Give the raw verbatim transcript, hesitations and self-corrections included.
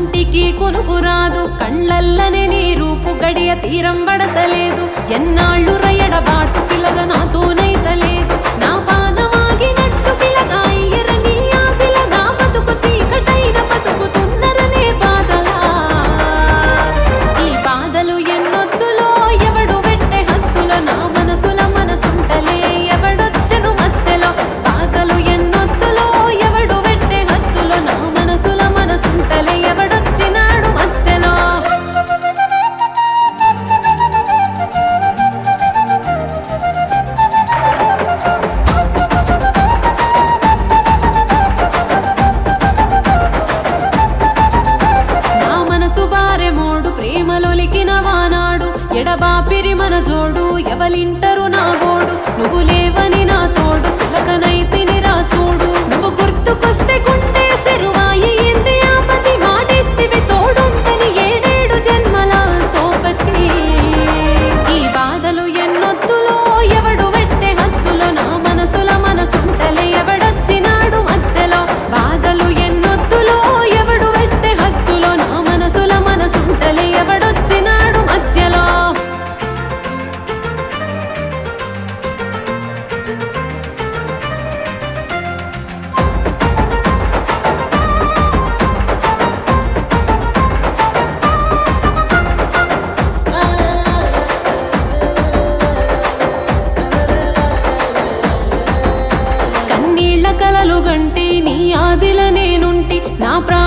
కంటికి కొనుగురాదు కళ్ళల్లనే నీ రూపు గడియ తీరం పడతలేదు ఎన్నాళ్ళు రయడబాటు పిలగ నాతోనైతలేదు నా పానమాగినట్టు పిలగ అయ్యరని ఆదిల నా బతుకు సీకటైన బతుకుతున్నరనే బాధలా ఈ బాధలు ఎన్నొత్తులో ఎవడు పెట్టే హత్తులో నా మనసుల మనసుంటలే ఎవడొచ్చను మత్తెలో బాధలు ఎన్నొత్తులో ఎవడు పెట్టే హత్తులో నా మనసుల మనసుంటలే ఎవడొచ్చినాడు మత్తెలో నా మనసు బారె మోడు ప్రేమలొలికిన వానాడు ఎడబాపిరి మన జోడు ఎవలింటరు నా గోడు నువ్వు లేవని నా తోడు సులకనైతిని రాసూడు నువ్వు గుర్తుకొస్తే గుండె సెరువాయి ఎంది ఆపతి మాటిస్తివి తోడుంటని ఏడేడు జన్మల సోపతి ఈ బాధలు ఎన్నొత్తులో ఎవడు పెట్టే హత్తులో నా మనసుల మనసుంటలే ఎవడొచ్చినాడు మత్తెలో బాధలు ఎన్నొత్తులో ఎవడు పెట్టే హత్తులో నా మనసుల మనసుంటలే ఎవడొచ్చినాడు మధ్యలో కన్నీళ్ల కలలు గంటి నీ ఆదిల నేనుంటి నా ప్రా